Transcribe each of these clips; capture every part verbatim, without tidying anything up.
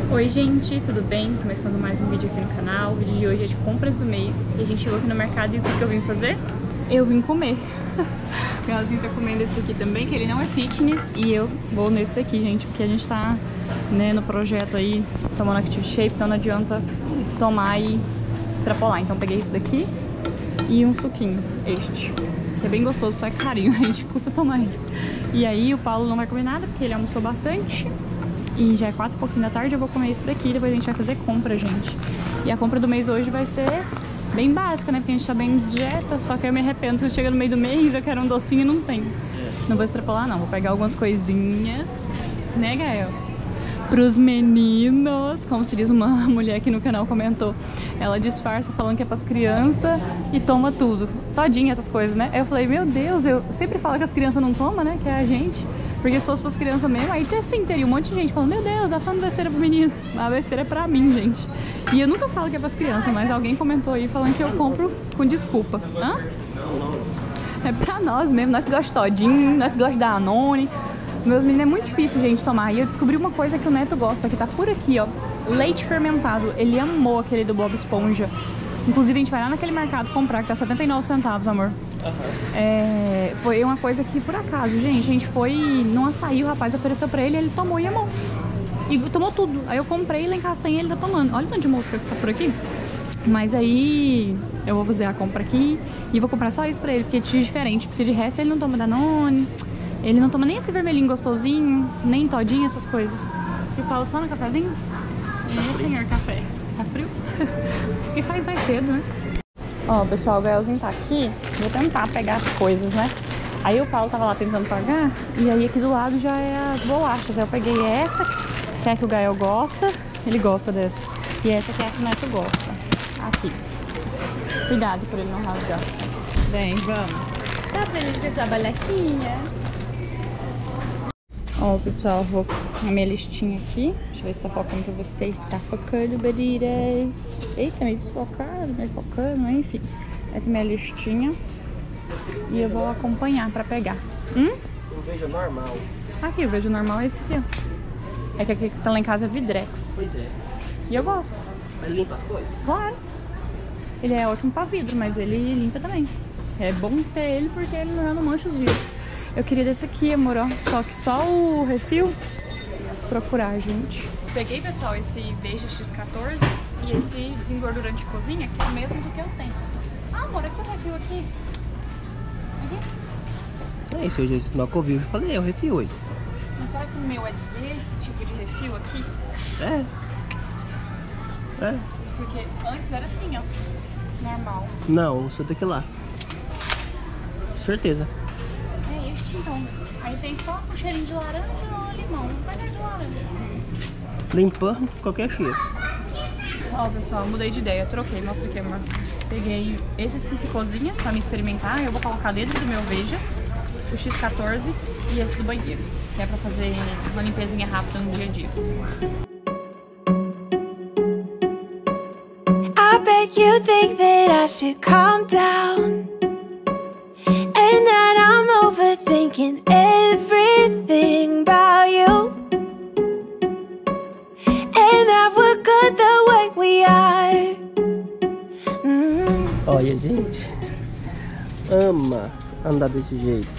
Oi gente, tudo bem? Começando mais um vídeo aqui no canal. O vídeo de hoje é de compras do mês. E a gente chegou aqui no mercado e o que, que eu vim fazer? Eu vim comer. O Galzinho tá comendo esse daqui também, que ele não é fitness. E eu vou nesse daqui, gente, porque a gente tá, né, no projeto aí, tomando Active Shape, então não adianta tomar e extrapolar. Então peguei isso daqui e um suquinho, este. Que é bem gostoso, só é carinho, a gente custa tomar ele. E aí o Paulo não vai comer nada, porque ele almoçou bastante. E já é quatro e pouquinho da tarde, eu vou comer esse daqui, depois a gente vai fazer compra, gente. E a compra do mês hoje vai ser bem básica, né? Porque a gente tá bem de dieta, só que eu me arrependo que chega no meio do mês, eu quero um docinho e não tem. Não vou extrapolar não, vou pegar algumas coisinhas, né, Gael? Pros meninos, como se diz uma mulher aqui no canal comentou. Ela disfarça falando que é pras crianças e toma tudo. Todinha essas coisas, né? Eu falei, meu Deus, eu sempre falo que as crianças não tomam, né? Que é a gente. Porque se fosse pras crianças mesmo, aí assim, teria um monte de gente falando, meu Deus, dá só uma besteira pro menino. A besteira é pra mim, gente. E eu nunca falo que é pras crianças, mas alguém comentou aí falando que eu compro com desculpa. Hã? É pra nós mesmo, nós que gostamos de todinho, nós que gostamos da Danone. Meus meninos é muito difícil, gente, tomar. E eu descobri uma coisa que o Neto gosta, que tá por aqui, ó. Leite fermentado. Ele amou aquele do Bob Esponja. Inclusive, a gente vai lá naquele mercado comprar, que tá setenta e nove centavos, amor. Uhum. É, foi uma coisa que, por acaso, gente, a gente foi num açaí, o rapaz ofereceu pra ele, ele tomou e amou. E tomou tudo. Aí eu comprei, lá em casa tem, ele tá tomando. Olha o tanto de mosca que tá por aqui. Mas aí eu vou fazer a compra aqui e vou comprar só isso pra ele, porque é diferente. Porque de resto ele não toma Danone. Ele não toma nem esse vermelhinho gostosinho, nem todinho, essas coisas. E o Paulo só no cafezinho? Tá é, senhor café. Tá frio? Porque faz mais cedo, né? Ó, pessoal, o Gaelzinho tá aqui. Vou tentar pegar as coisas, né? Aí o Paulo tava lá tentando pagar. E aí aqui do lado já é as bolachas. Aí eu peguei essa, que é a que o Gael gosta. Ele gosta dessa. E essa que é a que o Neto gosta. Aqui. Cuidado pra ele não rasgar. Vem, vamos. Tá feliz com essa bolachinha? Ó, pessoal, vou a minha listinha aqui. Deixa eu ver se tá focando pra vocês. Tá focando, badiras. Eita, meio desfocado, meio focando, enfim. Essa é minha listinha. E eu vou acompanhar pra pegar. Hum? Eu vejo normal. Aqui, o vejo normal é esse aqui, ó. É que aqui que tá lá em casa é Vidrex. Pois é. E eu gosto. Mas limpa as coisas? Claro. Ele é ótimo pra vidro, mas ele limpa também. É bom ter ele porque ele não mancha os vidros. Eu queria desse aqui, amor, ó. Só que só o refil procurar, gente. Peguei, pessoal, esse Veja X quatorze e esse desengordurante de cozinha, que é o mesmo do que eu tenho. Ah, amor, aqui o refil aqui. Aqui? É isso, eu já não ouvi, eu falei, é o refil aí. Mas será que o meu é desse tipo de refil aqui? É. É. Porque antes era assim, ó. Normal. Não, o seu tem que ir lá. Certeza. É este então. Aí tem só um cheirinho de laranja ou limão. Não vai dar de laranja. Limpando qualquer cheiro. Ó, pessoal, mudei de ideia. Troquei. Mostra aqui, amor. Peguei esse Cificozinha pra me experimentar. Eu vou colocar dentro do meu Veja o X quatorze e esse do banheiro. Que é pra fazer uma limpezinha rápida no dia a dia. I bet you think that I should calm down, and that I'm overthinking everything about you, and that we're good the way we are. Mm-hmm. Olha, gente, ama andar desse jeito.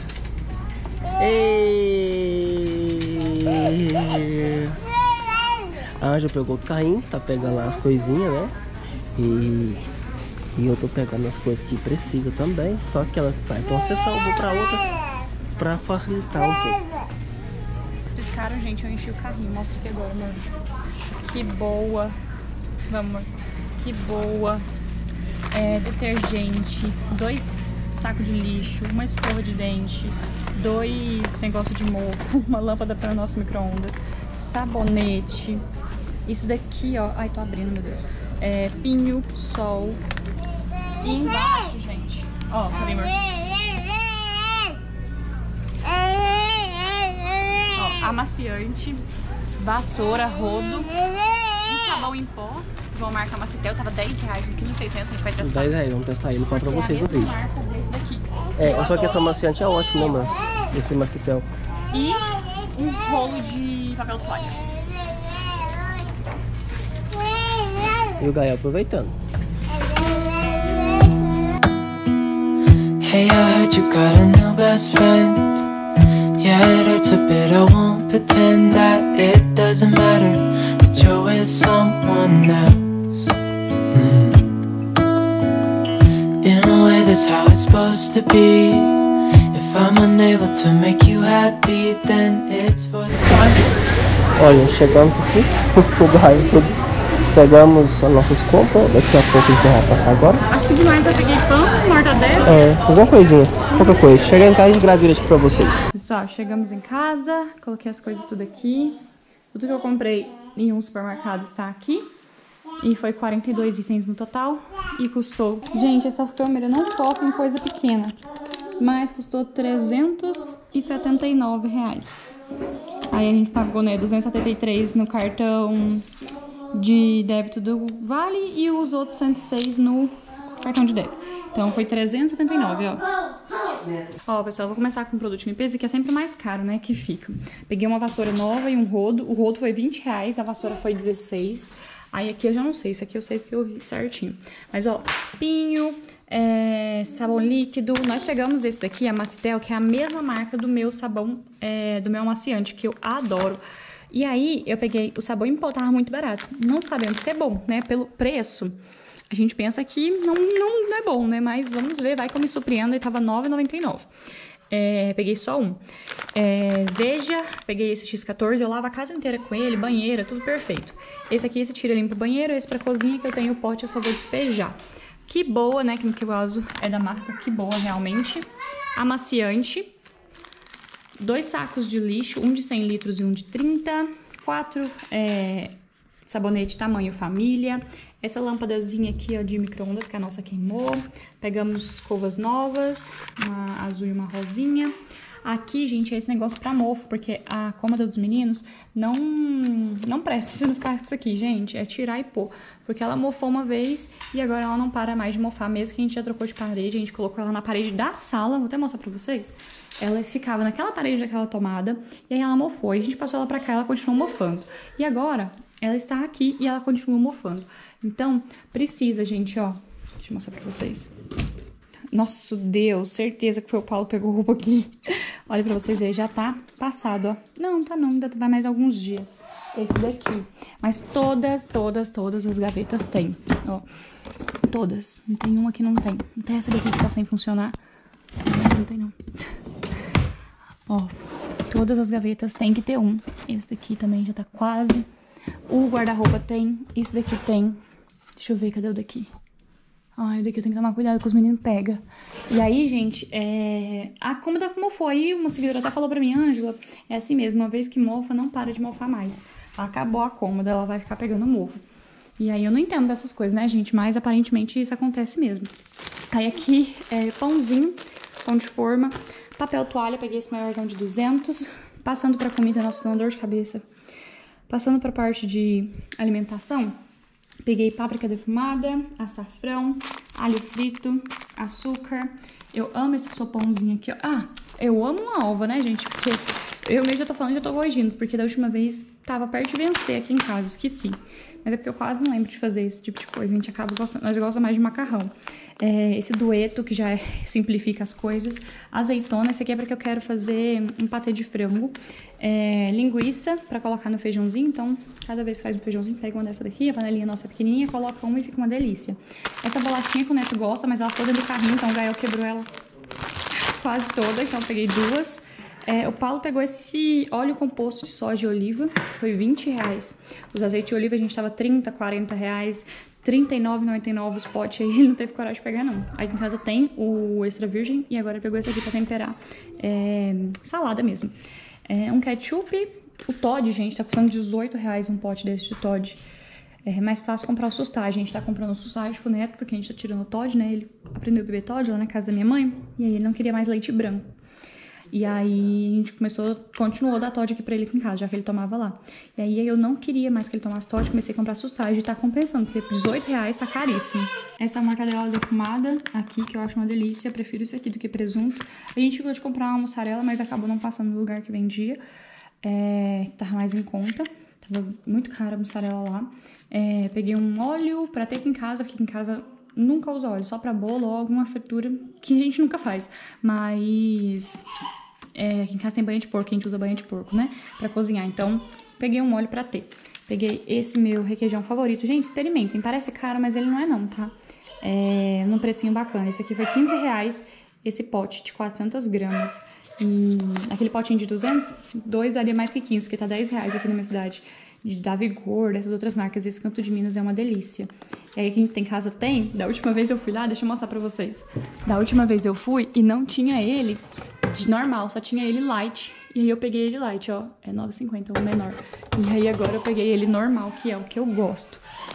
E... A Anja pegou o carrinho, tá pegando lá as coisinhas, né? E, e eu tô pegando as coisas que precisa também. Só que ela vai pra uma sessão, eu vou pra outra, pra facilitar um pouco. Esses caras, gente, eu enchi o carrinho. Mostra aqui agora, amor. Que boa. Vamos, amor. Que boa. É, detergente, dois sacos de lixo, uma escova de dente, dois negócios de mofo, uma lâmpada para o nosso micro-ondas, sabonete. Isso daqui, ó. Ai, tô abrindo, meu Deus. É, pinho, sol. E embaixo, gente. Ó, peraí, amor. Ó, amaciante, vassoura, rodo, um sabão em pó, de uma marca Macitel, tava dez reais, um quilo e seiscentos, a gente vai testar. dez reais, vamos testar ele, pra vocês no vídeo. Marca desse daqui. É, só que essa maciante é ótima, né, mano? Esse Macitel. E um rolo de papel toalha. E o Gael aproveitando. Hey, I heard you got a new best friend. Yeah, it hurts a bit, I won't pretend that it doesn't matter that you're with someone else. mm. In a way, that's how it's supposed to be. If I'm unable to make you happy, then it's for the... Olha, chegamos aqui, o Gael tudo. Pegamos as nossas compras, daqui a pouco a gente vai passar agora. Acho que demais eu peguei pão, mortadela. É, alguma coisinha, pouca coisa. Chegar em casa e gravir aqui pra vocês. Pessoal, chegamos em casa, coloquei as coisas tudo aqui. Tudo que eu comprei em um supermercado está aqui. E foi quarenta e dois itens no total. E custou... Gente, essa câmera não foca em coisa pequena. Mas custou trezentos e setenta e nove reais. Aí a gente pagou, né, duzentos e setenta e três no cartão de débito do Vale e os outros cento e seis no cartão de débito. Então foi trezentos e setenta e nove, ó. Ó, pessoal, vou começar com um produto de limpeza que é sempre mais caro, né, que fica. Peguei uma vassoura nova e um rodo. O rodo foi vinte reais, a vassoura foi dezesseis. Aí aqui eu já não sei, isso aqui eu sei porque eu vi certinho. Mas, ó, pinho, é, sabão líquido. Nós pegamos esse daqui, a Macitel, que é a mesma marca do meu sabão, é, do meu amaciante, que eu adoro. E aí, eu peguei o sabão em pó, tava muito barato. Não sabendo se é bom, né? Pelo preço, a gente pensa que não, não é bom, né? Mas vamos ver, vai que eu me surpreendo. E tava nove reais e noventa e nove centavos. É, peguei só um. É, Veja, peguei esse X quatorze, eu lavo a casa inteira com ele, banheira, tudo perfeito. Esse aqui, esse tira limpo o banheiro, esse pra cozinha, que eu tenho o pote, eu só vou despejar. Que boa, né? Que no caso é da marca Que Boa, realmente. Amaciante. Dois sacos de lixo, um de cem litros e um de trinta. Quatro é, sabonete tamanho família. Essa lâmpadazinha aqui, ó, de micro-ondas, que a nossa queimou. Pegamos escovas novas, uma azul e uma rosinha. Aqui, gente, é esse negócio pra mofo, porque a cômoda dos meninos não, não precisa não ficar com isso aqui, gente. É tirar e pôr. Porque ela mofou uma vez e agora ela não para mais de mofar, mesmo que a gente já trocou de parede. A gente colocou ela na parede da sala, vou até mostrar pra vocês. Ela ficava naquela parede daquela tomada e aí ela mofou. E a gente passou ela pra cá e ela continuou mofando. E agora, ela está aqui e ela continua mofando. Então, precisa, gente, ó. Deixa eu mostrar pra vocês. Nossa, Deus, certeza que foi o Paulo que pegou roupa aqui. Olha pra vocês verem, já tá passado, ó. Não, tá não, ainda vai mais alguns dias. Esse daqui. Mas todas, todas, todas as gavetas tem, ó. Todas. Não tem uma que não tem. Até essa daqui que tá sem funcionar. Essa não tem, não. Ó, todas as gavetas tem que ter um. Esse daqui também já tá quase. O guarda-roupa tem. Esse daqui tem. Deixa eu ver, cadê o daqui? Ai, daqui eu tenho que tomar cuidado que os meninos pegam. E aí, gente, é... a cômoda como foi, uma seguidora até falou pra mim, Ângela, é assim mesmo, uma vez que mofa, não para de mofar mais. Acabou a cômoda, ela vai ficar pegando mofo. E aí eu não entendo dessas coisas, né, gente? Mas aparentemente isso acontece mesmo. Aí aqui, é pãozinho, pão de forma, papel toalha, peguei esse maiorzão de duzentos. Passando pra comida, nossa, dá uma dor de cabeça. Passando pra parte de alimentação, peguei páprica defumada, açafrão, alho frito, açúcar. Eu amo esse sopãozinho aqui, ó. Ah, eu amo uma ova, né, gente? Porque eu mesmo já tô falando, já tô corrigindo, porque da última vez tava perto de vencer aqui em casa, esqueci. Mas é porque eu quase não lembro de fazer esse tipo de coisa, a gente acaba gostando, nós gostamos mais de macarrão. É, esse dueto, que já é, simplifica as coisas. Azeitona, esse aqui é porque eu quero fazer um patê de frango. É, linguiça, pra colocar no feijãozinho, então cada vez que faz um feijãozinho, pega uma dessa daqui, a panelinha nossa pequenininha, coloca uma e fica uma delícia. Essa bolachinha que o Neto gosta, mas ela ficou dentro do carrinho, então o Gael quebrou ela quase toda, então eu peguei duas. É, o Paulo pegou esse óleo composto de soja e oliva, foi vinte reais. Os azeites de oliva a gente tava trinta, quarenta reais, trinta e nove reais e noventa e nove centavos os potes aí, ele não teve coragem de pegar não. Aí em casa tem o extra virgem e agora pegou esse aqui pra temperar é, salada mesmo. É, um ketchup, o Toddy, gente, tá custando dezoito reais um pote desse de Toddy. É mais fácil comprar o Sustage, a gente tá comprando o Sustage pro Neto, porque a gente tá tirando o Toddy, né? Ele aprendeu a beber Toddy lá na casa da minha mãe, e aí ele não queria mais leite branco. E aí a gente começou, continuou a dar Toddy aqui pra ele aqui em casa, já que ele tomava lá. E aí eu não queria mais que ele tomasse Toddy, comecei a comprar Sustage e tá compensando, porque dezoito reais tá caríssimo. Essa mortadela defumada aqui, que eu acho uma delícia, prefiro isso aqui do que presunto. A gente ficou de comprar uma mussarela, mas acabou não passando no lugar que vendia, é, que tava mais em conta. Tava muito cara a mussarela lá. É, peguei um óleo pra ter aqui em casa, porque aqui em casa nunca usa óleo, só pra bolo ou alguma fritura que a gente nunca faz. Mas é, aqui em casa tem banha de porco, a gente usa banha de porco, né? Pra cozinhar. Então, peguei um óleo pra ter. Peguei esse meu requeijão favorito. Gente, experimentem. Parece caro, mas ele não é não, tá? É, num precinho bacana. Esse aqui foi quinze reais, esse pote de quatrocentas gramas. E aquele potinho de duzentos, dois daria mais que quinze, porque tá dez reais aqui na minha cidade. De dar Vigor, dessas outras marcas. Esse Canto de Minas é uma delícia. E aí, quem tem casa tem. Da última vez eu fui lá, deixa eu mostrar pra vocês. Da última vez eu fui e não tinha ele de normal, só tinha ele light. E aí eu peguei ele light, ó. É nove reais e cinquenta centavos, o menor. E aí agora eu peguei ele normal, que é o que eu gosto.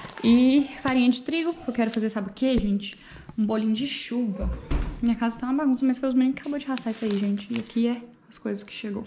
E farinha de trigo, eu quero fazer, sabe o que, gente? Um bolinho de chuva. Minha casa tá uma bagunça, mas foi os meninos que acabou de raçar isso aí, gente. E aqui é as coisas que chegou.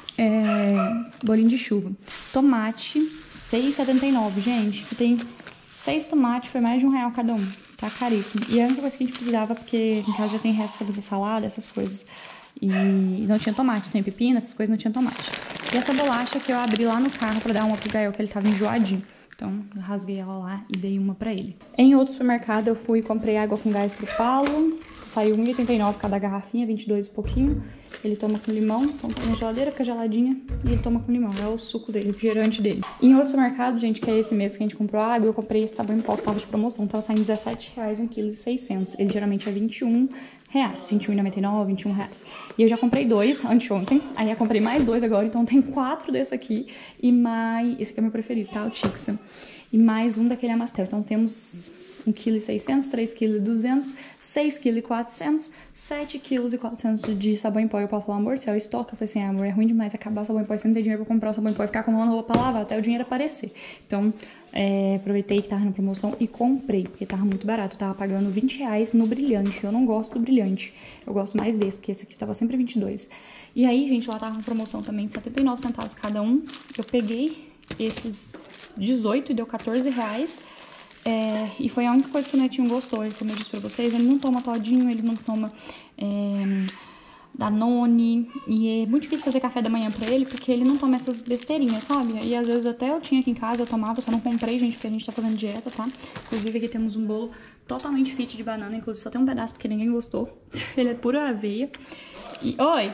É, bolinho de chuva. Tomate, seis reais e setenta e nove centavos, gente. Tem seis tomates, foi mais de um real cada um. Tá caríssimo. E é a única coisa que a gente precisava, porque em casa já tem resto pra fazer salada, essas coisas. E não tinha tomate, tem pepino, essas coisas, não tinha tomate. E essa bolacha que eu abri lá no carro pra dar uma pro Gael, que ele tava enjoadinho. Então, eu rasguei ela lá e dei uma pra ele. Em outro supermercado, eu fui e comprei água com gás pro Paulo. Saiu um real e oitenta e nove centavos cada garrafinha, vinte e dois e pouquinho. Ele toma com limão, então põe na geladeira, fica geladinha. E ele toma com limão, é o suco dele, o refrigerante dele. Em outro supermercado, gente, que é esse mês que a gente comprou água, eu comprei esse sabão em pó que tava de promoção. Tava saindo dezessete reais, um quilo e seiscentos. Ele geralmente é vinte e um reais, vinte e um reais e noventa e nove centavos, vinte e um reais. E eu já comprei dois anteontem, aí eu comprei mais dois agora, então tem quatro desse aqui. E mais... esse aqui é meu preferido, tá? O Tixa. E mais um daquele Amastel. Então temos um quilo e seiscentos, três quilos e duzentos, seis quilos e quatrocentos, sete quilos e quatrocentos de sabão em pó. E o Paulo falou, amor, se é o estoque. Eu falei assim, amor, é ruim demais acabar o sabão em pó. Você não tem dinheiro pra comprar o sabão em pó e ficar acumulando roupa pra lavar até o dinheiro aparecer. Então, é, aproveitei que tava na promoção e comprei, porque tava muito barato. Eu tava pagando vinte reais no brilhante. Eu não gosto do brilhante. Eu gosto mais desse, porque esse aqui tava sempre vinte e dois. E aí, gente, lá tava na promoção também de setenta e nove centavos cada um. Eu peguei esses dezoito e deu quatorze reais. É, e foi a única coisa que o Netinho gostou. Ele, como eu disse pra vocês, ele não toma todinho, ele não toma é, Danone. E é muito difícil fazer café da manhã pra ele, porque ele não toma essas besteirinhas, sabe? E às vezes até eu tinha aqui em casa, eu tomava, só não comprei, gente, porque a gente tá fazendo dieta, tá? Inclusive aqui temos um bolo totalmente fit de banana, inclusive só tem um pedaço porque ninguém gostou. Ele é pura aveia. E... oi!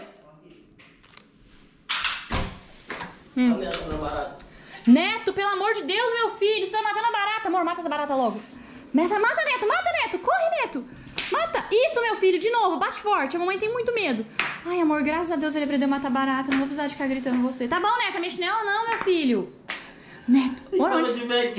Hum. Neto, pelo amor de Deus, meu filho, você tá matando a barata. Amor, mata essa barata logo. Mata, mata, Neto, mata, Neto. Corre, Neto. Mata. Isso, meu filho, de novo, bate forte. A mamãe tem muito medo. Ai, amor, graças a Deus ele aprendeu a matar barata. Não vou precisar de ficar gritando você. Tá bom, Neto, mexe nela não, meu filho. Neto, por onde?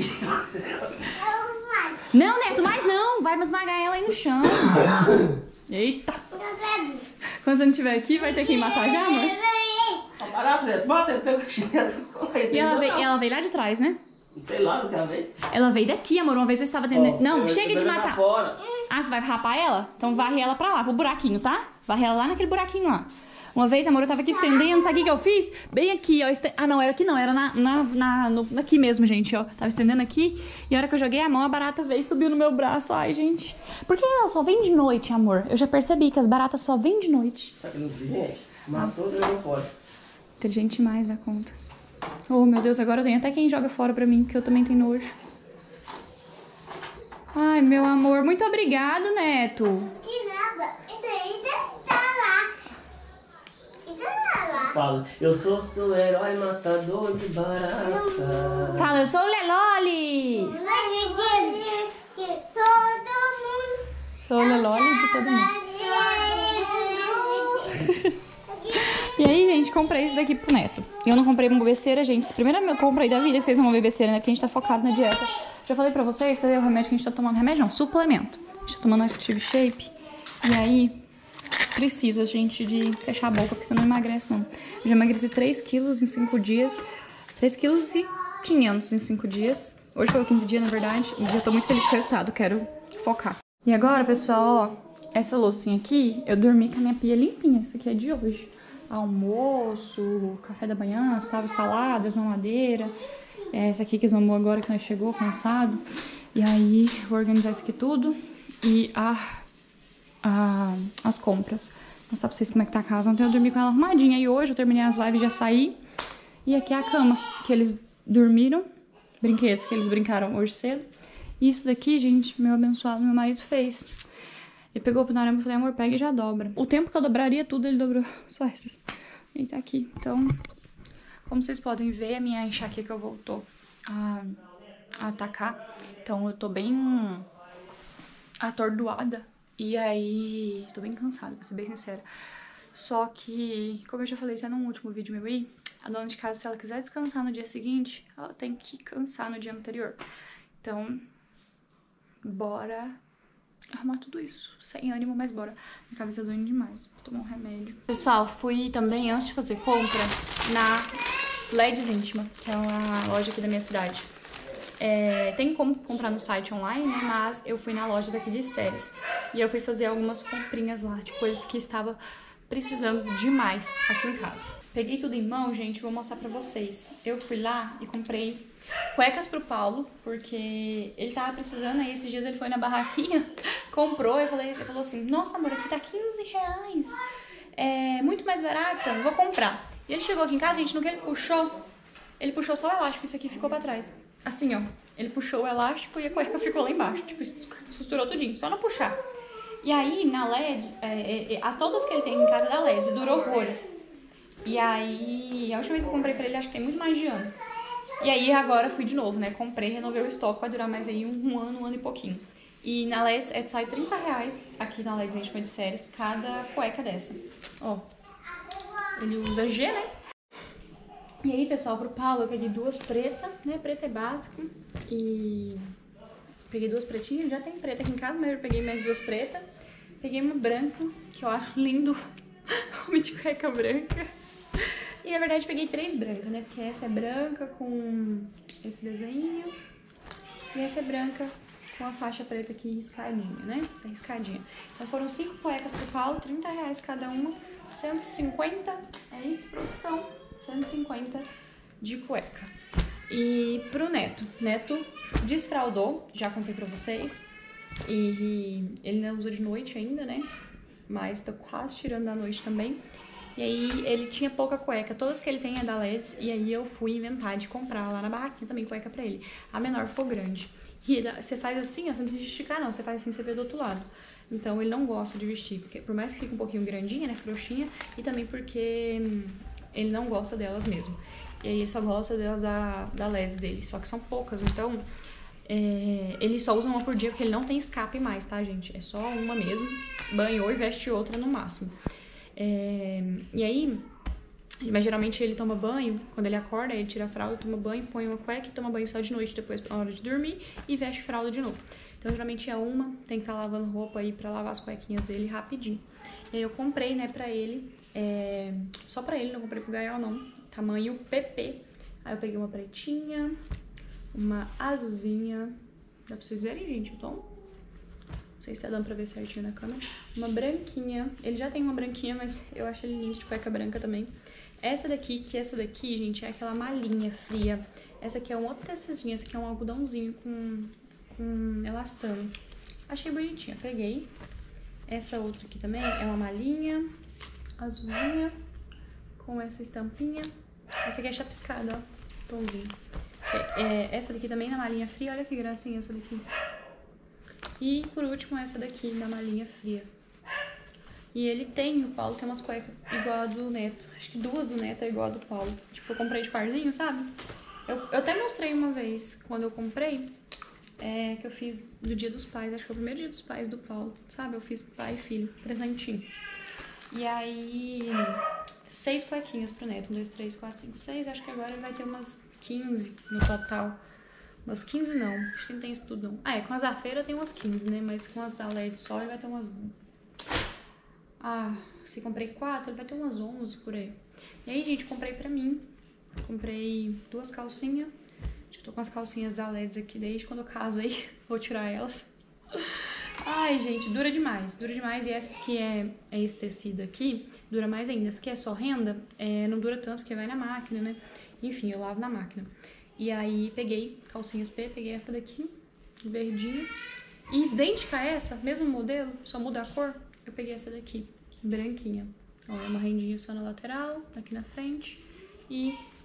Não, Neto, mais não. Vai esmagar ela aí no chão. Eita. Quando você não estiver aqui, vai ter quem matar já, amor? Tá barato, Neto. Bota, ele pega o chinelo. E ela veio, ela veio lá de trás, né? Sei lá, não quero ver. Ela veio daqui, amor. Uma vez eu estava tentando... Oh, não, chega de matar. Fora. Ah, você vai rapar ela? Então varre ela pra lá, pro buraquinho, tá? Varre ela lá naquele buraquinho lá. Uma vez, amor, eu tava aqui estendendo, sabe o que eu fiz? Bem aqui, ó. Este... Ah, não, era aqui não, era na, na, na, no, aqui mesmo, gente, ó. Tava estendendo aqui. E a hora que eu joguei a mão, a barata veio e subiu no meu braço. Ai, gente. Por que ela só vem de noite, amor? Eu já percebi que as baratas só vêm de noite. Só que não vi, gente. Matou, jogou fora. Inteligente demais da conta. Oh, meu Deus, agora eu tenho até quem joga fora pra mim, porque eu também tenho nojo. Ai, meu amor, muito obrigado, Neto. Que nada. E daí tá lá. E tá lá. Fala, eu sou seu herói matador de barata. Fala, eu sou o Leloli. Que todo mundo... Sou o Leloli de todo mundo. E aí, gente, comprei isso daqui pro Neto. Eu não comprei uma besteira, gente. Primeiro eu comprei da vida, que vocês não vão ver besteira, né? Porque a gente tá focado na dieta. Já falei pra vocês, cadê o remédio que a gente tá tomando? Remédio não, suplemento. A gente tá tomando Active Shape. E aí, precisa, gente, de fechar a boca, porque você não emagrece, não. Eu já emagreci três quilos em cinco dias. três quilos e quinhentos em cinco dias. Hoje foi o quinto dia, na verdade. E eu tô muito feliz com o resultado, quero focar. E agora, pessoal, ó, essa loucinha aqui, eu dormi com a minha pia limpinha. Essa aqui é de hoje. Almoço, café da manhã, salada, saladas, mamadeira. Essa aqui que esmamou agora que nós chegou, cansado. E aí, vou organizar isso aqui tudo. E a, a, as compras. Vou mostrar pra vocês como é que tá a casa. Ontem eu dormi com ela arrumadinha. E hoje eu terminei as lives, já saí. E aqui é a cama, que eles dormiram. Brinquedos que eles brincaram hoje cedo. E isso daqui, gente, meu abençoado, meu marido fez. Ele pegou o pinarama e falei, amor, pega e já dobra. O tempo que eu dobraria tudo, ele dobrou só essas. E tá aqui. Então, como vocês podem ver, a minha enxaqueca voltou a, a atacar. Então, eu tô bem atordoada. E aí, tô bem cansada, pra ser bem sincera. Só que, como eu já falei até no último vídeo meu aí, a dona de casa, se ela quiser descansar no dia seguinte, ela tem que cansar no dia anterior. Então, bora arrumar tudo isso. Sem ânimo, mas bora. Minha cabeça doendo demais. Vou tomar um remédio. Pessoal, fui também, antes de fazer compra, na L E Ds Íntima, que é uma loja aqui da minha cidade. É, tem como comprar no site online, né? Mas eu fui na loja daqui de Ceres. E eu fui fazer algumas comprinhas lá, de coisas que estava precisando demais aqui em casa. Peguei tudo em mão, gente, vou mostrar pra vocês. Eu fui lá e comprei cuecas pro Paulo, porque ele tava precisando, aí esses dias ele foi na barraquinha, comprou, eu falei, ele falou assim, nossa amor, aqui tá quinze reais, é muito mais barata, vou comprar. E ele chegou aqui em casa, gente, no que ele puxou, ele puxou só o elástico, isso aqui ficou pra trás. Assim, ó, ele puxou o elástico e a cueca ficou lá embaixo, tipo, costurou tudinho, só não puxar. E aí, na L E D, é, é, a todas que ele tem em casa da L E D, durou horrores. E aí, a última vez que eu comprei pra ele, acho que tem muito mais de ano. E aí, agora fui de novo, né? Comprei, renovei o estoque, vai durar mais aí um, um ano, um ano e pouquinho. E na L E D, é, sai trinta reais aqui na L E D Íntima de Ceres, cada cueca dessa. Ó, ele usa G, né? E aí, pessoal, pro Paulo eu peguei duas pretas, né? Preta é básico. E peguei duas pretinhas, já tem preta aqui em casa, mas eu peguei mais duas pretas. Peguei uma branca, que eu acho lindo, homem de cueca branca. E na verdade peguei três brancas, né? Porque essa é branca com esse desenho. E essa é branca com a faixa preta aqui riscadinha, né? Essa riscadinha. Então foram cinco cuecas pro Paulo, trinta reais cada uma, cento e cinquenta. É isso, produção? cento e cinquenta de cueca. E pro Neto. Neto desfraldou, já contei pra vocês. E ele não usa de noite ainda, né? Mas tá quase tirando da noite também. E aí ele tinha pouca cueca. Todas que ele tem é da L E Ds. E aí eu fui inventar de comprar lá na barraquinha também cueca pra ele. A menor ficou grande. E você faz assim, ó, você não precisa esticar não. Você faz assim, você vê do outro lado. Então ele não gosta de vestir. Porque por mais que fique um pouquinho grandinha, né? Frouxinha. E também porque hum, ele não gosta delas mesmo. E aí ele só gosta delas da, da L E D dele. Só que são poucas, então... É, ele só usa uma por dia porque ele não tem escape mais, tá, gente? É só uma mesmo. Banhou e veste outra no máximo. É, e aí, mas geralmente ele toma banho, quando ele acorda, ele tira a fralda, toma banho, põe uma cueca e toma banho só de noite, depois na hora de dormir, e veste fralda de novo. Então geralmente é uma, tem que estar tá lavando roupa aí pra lavar as cuequinhas dele rapidinho. E aí eu comprei, né, pra ele, é, só pra ele, não comprei pro Gael não, tamanho P P. Aí eu peguei uma pretinha, uma azulzinha, dá pra vocês verem, gente, o tom? Não sei se tá dando pra ver certinho na câmera. Uma branquinha, ele já tem uma branquinha, mas eu acho ele lindo de cueca branca também. Essa daqui, que essa daqui, gente, é aquela malinha fria. Essa aqui é um outro tecidozinho, essa aqui é um algodãozinho com, com elastano. Achei bonitinha, peguei. Essa outra aqui também é uma malinha azulzinha com essa estampinha. Essa aqui é chapiscada, ó, tomzinho. É, é, essa daqui também na malinha fria, olha que gracinha essa daqui. E por último essa daqui na malinha fria. E ele tem, o Paulo tem umas cuecas igual a do Neto. Acho que duas do Neto é igual a do Paulo. Tipo, eu comprei de parzinho, sabe? Eu, eu até mostrei uma vez, quando eu comprei, é, que eu fiz do Dia dos Pais. Acho que foi o primeiro Dia dos Pais do Paulo, sabe? Eu fiz pai e filho, presentinho. E aí, seis cuequinhas pro Neto. Um, dois, três, quatro, cinco, seis. Acho que agora ele vai ter umas quinze no total. Umas quinze não, acho que não tem isso tudo não. Ah, é, com as afeiras tem umas quinze, né? Mas com as da L E D só ele vai ter umas... Ah, se comprei quatro, ele vai ter umas onze por aí. E aí, gente, comprei pra mim. Comprei duas calcinhas. Acho que tô com as calcinhas da L E Ds aqui desde quando eu casei. Vou tirar elas. Ai, gente, dura demais, dura demais. E essas que é, é esse tecido aqui, dura mais ainda. Essa que é só renda, é, não dura tanto porque vai na máquina, né? Enfim, eu lavo na máquina. E aí peguei calcinhas P, peguei essa daqui, verdinha. E idêntica a essa, mesmo modelo, só muda a cor, eu peguei essa daqui, branquinha. Ó, é uma rendinha só na lateral, aqui na frente. E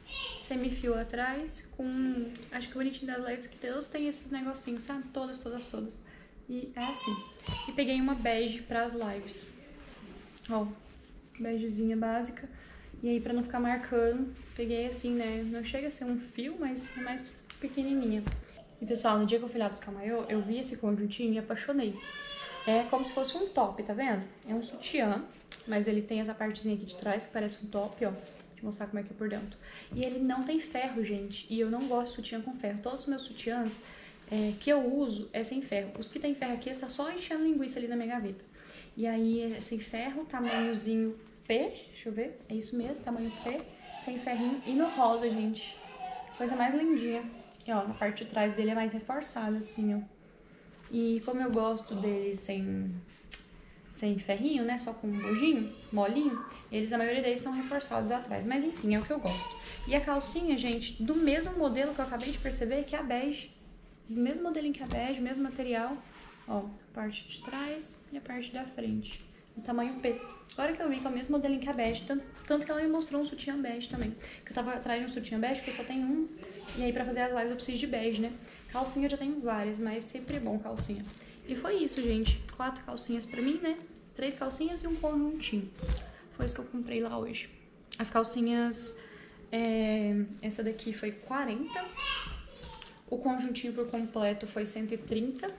semifio atrás, com, acho que o bonitinho das L E Ds que Deus tem esses negocinhos, sabe? Todas, todas, todas. E é assim. E peguei uma bege pras lives. Ó, begezinha básica. E aí, pra não ficar marcando, peguei assim, né? Não chega a ser um fio, mas é mais pequenininha. E, pessoal, no dia que eu fui lá buscar maiô, eu vi esse conjuntinho e apaixonei. É como se fosse um top, tá vendo? É um sutiã, mas ele tem essa partezinha aqui de trás que parece um top, ó. Deixa eu mostrar como é que é por dentro. E ele não tem ferro, gente. E eu não gosto de sutiã com ferro. Todos os meus sutiãs é, que eu uso é sem ferro. Os que tem ferro aqui, está só enchendo linguiça ali na minha gaveta. E aí, é sem ferro, tamanhozinho P. Deixa eu ver. É isso mesmo, tamanho P. Sem ferrinho. E no rosa, gente. Coisa mais lindinha. E, ó, na parte de trás dele é mais reforçado, assim, ó. E como eu gosto dele sem, sem ferrinho, né, só com um bujinho, molinho, eles, a maioria deles são reforçados atrás. Mas enfim, é o que eu gosto. E a calcinha, gente, do mesmo modelo que eu acabei de perceber, que é a bege. Do mesmo modelinho que a bege, mesmo material. Ó, a parte de trás e a parte da frente. No tamanho P. Agora que eu vi que é o mesmo modelinho que a bege, tanto, tanto que ela me mostrou um sutiã bege também. Que eu tava atrás de um sutiã bege, porque eu só tenho um. E aí pra fazer as lives eu preciso de bege, né? Calcinha eu já tenho várias, mas sempre é bom calcinha. E foi isso, gente. Quatro calcinhas pra mim, né? Três calcinhas e um conjuntinho. Foi isso que eu comprei lá hoje. As calcinhas... É... Essa daqui foi quarenta. O conjuntinho por completo foi cento e trinta.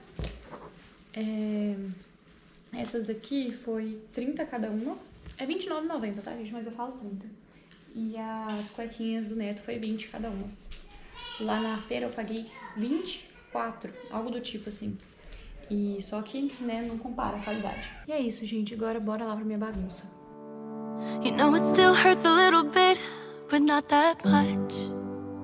É... Essas daqui foi trinta cada uma. É vinte e nove reais e noventa centavos, tá, gente? Mas eu falo trinta. E as cuequinhas do Neto foi vinte cada uma. Lá na feira eu paguei vinte e quatro, algo do tipo assim. E só que, né, não compara a qualidade. E é isso, gente. Agora bora lá pra minha bagunça. You know it still hurts a little bit, but not that much.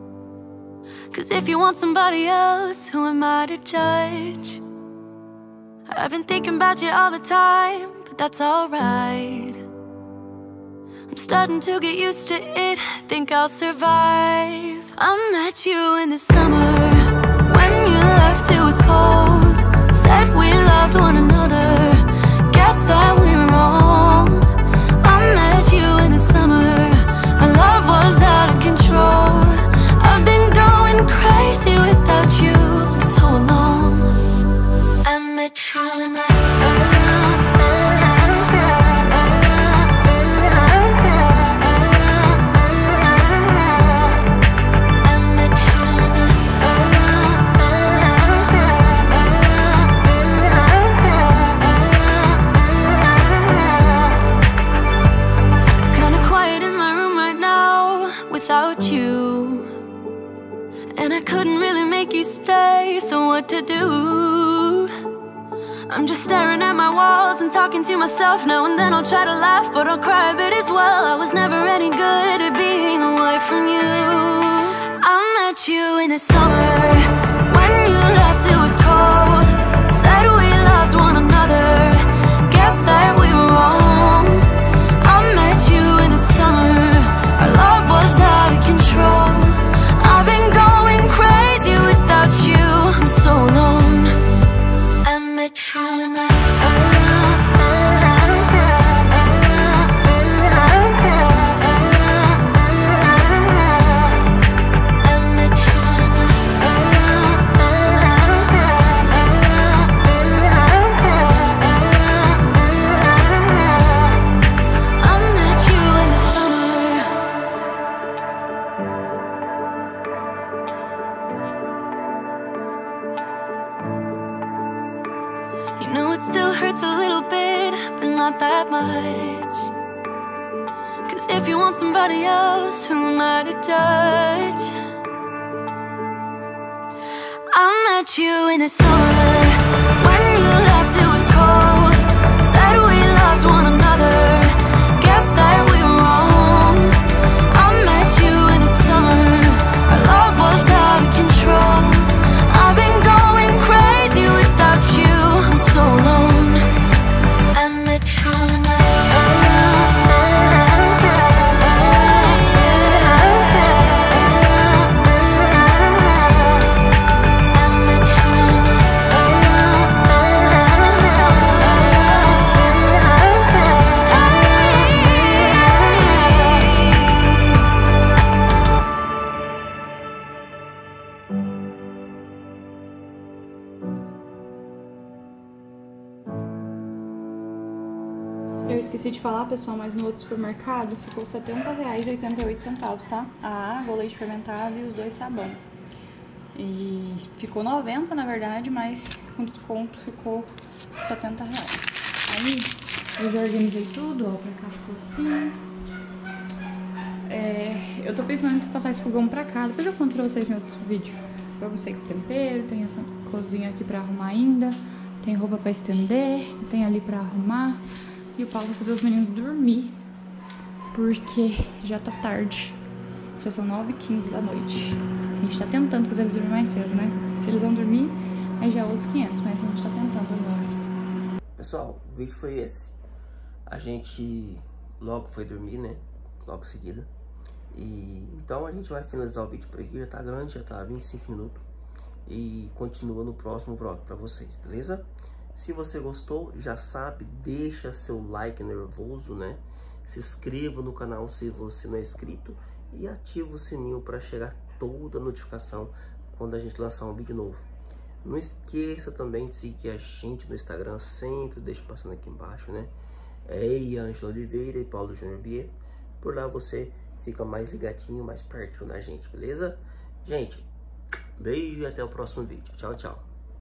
Cause if you want somebody else, who am I to judge? I've been thinking about you all the time, but that's alright. I'm starting to get used to it, think I'll survive. I met you in the summer, when you left it was cold. Said we loved one another, guess that we were wrong. I met you in the summer, our love was out of control. I've been going crazy without you for so long. I met you in the to do. I'm just staring at my walls and talking to myself now and then. I'll try to laugh, but I'll cry a bit as well. I was never any good at being away from you. I met you in the summer, when you left it was cold. Said we loved one another, guess that we were wrong. I met you in the summer, our love was out of control. I've been going crazy without you so long. I met you in the that much. Cause if you want somebody else, who am I to judge? I met you in the summer, when you left it was cold. Said we loved one another, guess that we were wrong. I met you in the summer, our love was out of control. I've been going crazy without you for so long. esqueci de falar, pessoal, mas no outro supermercado ficou setenta reais e oitenta e oito centavos, tá? A água, o leite fermentado e os dois sabão. E ficou noventa, na verdade, mas com desconto ficou setenta reais. Aí eu já organizei tudo, ó, pra cá ficou assim. É, eu tô pensando em passar esse fogão pra cá, depois eu conto pra vocês em outro vídeo. Eu sei que o tempero, tem essa cozinha aqui pra arrumar ainda, tem roupa pra estender, tem ali pra arrumar. E o Paulo vai fazer os meninos dormir, porque já tá tarde. Já são nove e quinze da noite. A gente tá tentando fazer eles dormir mais cedo, né? Se eles vão dormir, aí já é outros quinhentos, mas a gente tá tentando agora. Pessoal, o vídeo foi esse. A gente logo foi dormir, né? Logo em seguida. E então a gente vai finalizar o vídeo por aqui. Já tá grande, já tá vinte e cinco minutos. E continua no próximo vlog pra vocês, beleza? Se você gostou, já sabe, deixa seu like nervoso, né? Se inscreva no canal se você não é inscrito. E ativa o sininho para chegar toda a notificação quando a gente lançar um vídeo novo. Não esqueça também de seguir a gente no Instagram, sempre deixo passando aqui embaixo, né? É Ângelo Oliveira e Paulo Júnior Bier. Por lá você fica mais ligadinho, mais perto da gente, beleza? Gente, beijo e até o próximo vídeo. Tchau, tchau.